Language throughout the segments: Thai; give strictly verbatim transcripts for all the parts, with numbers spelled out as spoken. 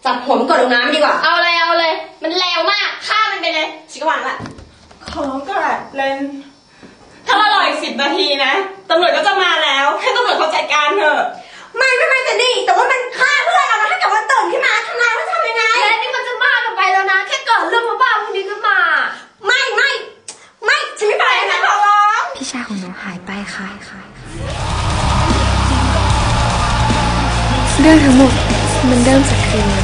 ตัดผมก่อนลงน้ำดีกว่าเอาเลยเอาเลยมันเลวมากฆ่ามันไปเลยชิกวันละขอร้องก็แหละเลนถ้าเรารออีกสิบนาทีนะตำรวจก็จะมาแล้วให้ตำรวจเขาจัดการเถอะไม่ไม่ไม่แต่นี่แต่ว่ามันฆ่าเพื่อนเรานะถ้าเกิดมันตื่นขึ้นมาทำไงว่าทำยังไงและนี่มันจะมากกันไปแล้วนะแค่เกิดเรื่องบ้าๆพวกนี้ขึ้นมาไม่ไม่ไม่ฉันไม่ไปนะขอร้องพี่ชายของหนูหายไปค่ะเรื่องทั้งหมดมันเริ่มจากคืนนั้น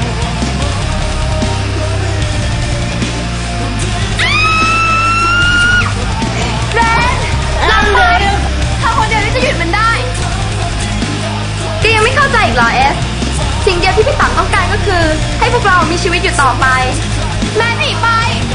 เรนลำเลยเธอคนเดียวที่จะหยุดมันได้แกยังไม่เข้าใจอีกเหรอเอสสิ่งเดียวที่พี่ตั๊กต้องการก็คือให้พวกเรามีชีวิตอยู่ต่อไปแม่หนีไป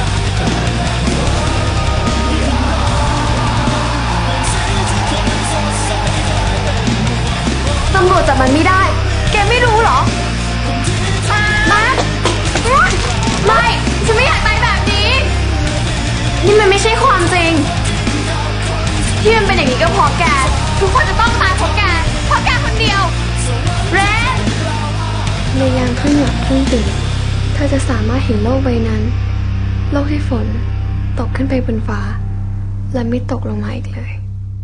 ตำรวจจับมันไม่ได้แกไม่รู้เหรอแม่ไม่ฉันไม่อยากตายแบบนี้นี่มันไม่ใช่ความจริงที่มันเป็นอย่างนี้ก็เพราะแกทุกคนจะต้องตายเพราะแกเพราะแกคนเดียวเรนในยามขึ้นหลับขึ้นตื่นเธอจะสามารถเห็นโลกใบนั้นโลกที่ฝนตกขึ้นไปบนฟ้าและไม่ตกลงมาอีกเลย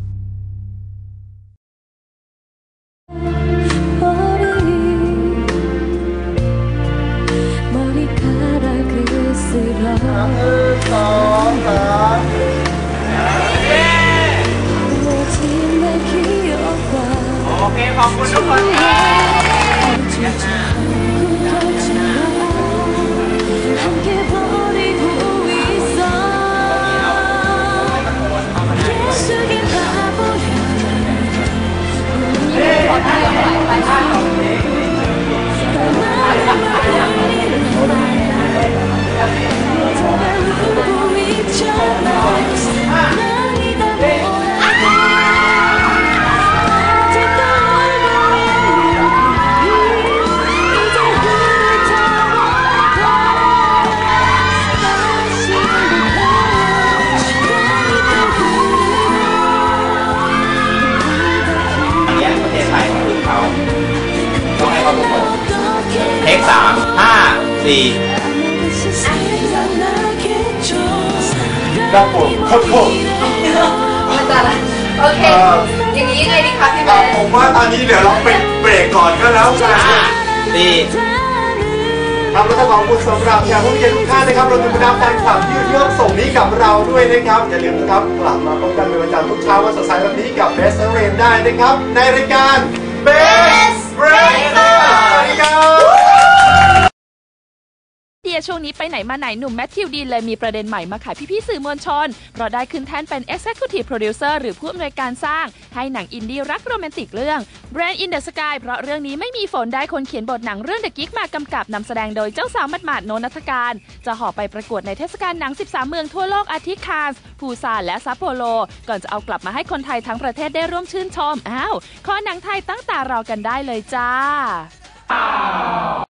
สองสามโอเคขอบคุณทุกคนเทคสามห้าสี่ครับผมครับผมอาจารย์โอเคอย่างนี้ยังไงดีคะพี่แบงค์ผมว่าตอนนี้เดี๋ยวเราไปเบรกก่อนก็แล้วกันสี่ครับและขอบคุณสำหรับแขกผู้มีเกียรติทุกท่านนะครับรวมถึงบรรดาแฟนคลับที่ร่วมส่งนี้กับเราด้วยนะครับอย่าลืมนะครับกลับมาพบกันเป็นประจำทุกเช้าวันสดใสแบบนี้กับเบสเรนได้นะครับในรายการ Best Breaker สวัสดีครับเดียช่วงนี้ไปไหนมาไหนหนุ่มแมทธิวดีนเลยมีประเด็นใหม่มาขายพี่ๆสื่อมวลชนเพราะได้ขึ้นแท่นเป็น Executive Producer หรือผู้อำนวยการสร้างให้หนังอินดี้รักโรแมนติกเรื่อง Brand in the Sky เพราะเรื่องนี้ไม่มีฝนได้คนเขียนบทหนังเรื่อง The Geek มากำกับนำแสดงโดยเจ้าสาวหมาดๆโนนัฐการจะห่อไปประกวดในเทศกาลหนังสิบสามเมืองทั่วโลกอาทิคานส์ปูซานและซัปโปโรก่อนจะเอากลับมาให้คนไทยทั้งประเทศได้ร่วมชื่นชมอ้าวขอหนังไทยตั้งตารอกันได้เลยจ้า